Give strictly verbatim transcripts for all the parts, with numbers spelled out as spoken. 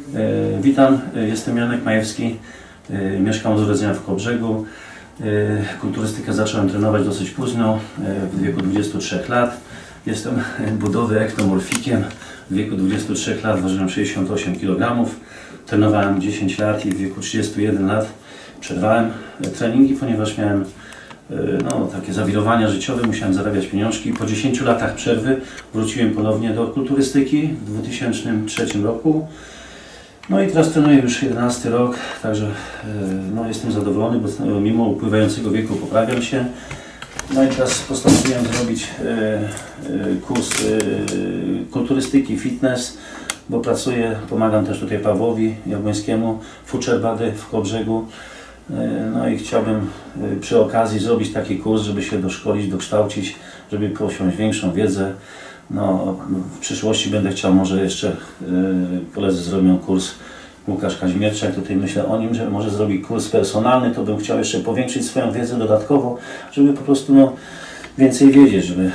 E, witam, jestem Janek Majewski, e, mieszkam od urodzenia w Kołobrzegu. E, kulturystykę zacząłem trenować dosyć późno, e, w wieku dwudziestu trzech lat. Jestem budowy ektomorfikiem, w wieku dwudziestu trzech lat ważyłem sześćdziesiąt osiem kilogramów. Trenowałem dziesięć lat i w wieku trzydziestu jeden lat przerwałem treningi, ponieważ miałem no, takie zawirowania życiowe, musiałem zarabiać pieniążki. Po dziesięciu latach przerwy wróciłem ponownie do kulturystyki w dwa tysiące trzecim roku. No i teraz trenuję już jedenasty rok, także no, jestem zadowolony, bo mimo upływającego wieku poprawiam się. No i teraz postanowiłem zrobić kurs kulturystyki, fitness, bo pracuję, pomagam też tutaj Pawłowi Jabłońskiemu, Future Body w Kołobrzegu. No i chciałbym przy okazji zrobić taki kurs, żeby się doszkolić, dokształcić, żeby posiąść większą wiedzę. No, w przyszłości będę chciał, może jeszcze koledzy zrobią kurs, Łukasz Kazimierczak, tutaj myślę o nim, że może zrobi kurs personalny, to bym chciał jeszcze powiększyć swoją wiedzę dodatkowo, żeby po prostu no, więcej wiedzieć, żeby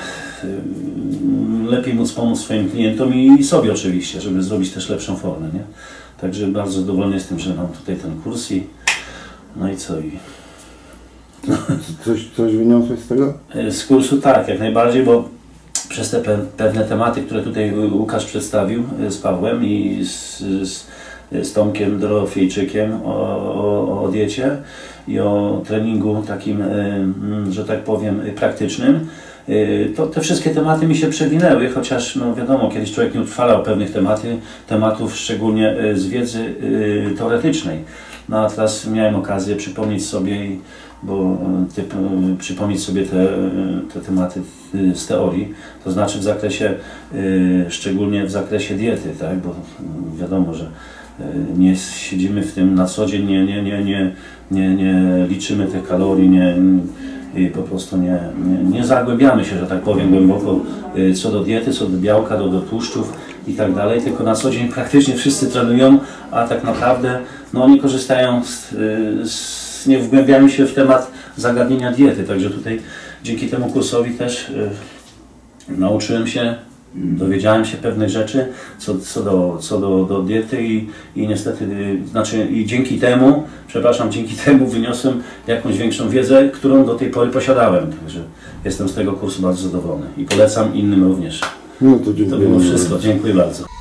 lepiej móc pomóc swoim klientom i sobie oczywiście, żeby zrobić też lepszą formę, nie? Także bardzo zadowolony jestem, że mam tutaj ten kurs i no i co? I... No. Coś, coś wyniosłeś z tego? Z kursu tak, jak najbardziej, bo przez te pe pewne tematy, które tutaj Łukasz przedstawił z Pawłem i z, z, z Tomkiem Dorofiejczykiem o, o, o diecie i o treningu takim, że tak powiem, praktycznym, to te wszystkie tematy mi się przewinęły, chociaż no wiadomo, kiedyś człowiek nie utrwalał pewnych tematy, tematów, szczególnie z wiedzy teoretycznej. No a teraz miałem okazję przypomnieć sobie, bo typ, przypomnieć sobie te, te tematy z teorii, to znaczy w zakresie, szczególnie w zakresie diety, tak? Bo wiadomo, że nie siedzimy w tym na co dzień, nie, nie, nie, nie, nie, nie liczymy tych kalorii, nie, i po prostu nie, nie, nie zagłębiamy się, że tak powiem, głęboko co do diety, co do białka, do, do tłuszczów i tak dalej, tylko na co dzień praktycznie wszyscy trenują, a tak naprawdę no, oni korzystają, z, z, nie wgłębiają się w temat zagadnienia diety, także tutaj dzięki temu kursowi też y, nauczyłem się, dowiedziałem się pewnych rzeczy co, co, do, co do, do diety i, i niestety, y, znaczy i dzięki temu, przepraszam, dzięki temu wyniosłem jakąś większą wiedzę, którą do tej pory posiadałem, także jestem z tego kursu bardzo zadowolony i polecam innym również. No to dziękuję. To było wszystko, dziękuję bardzo.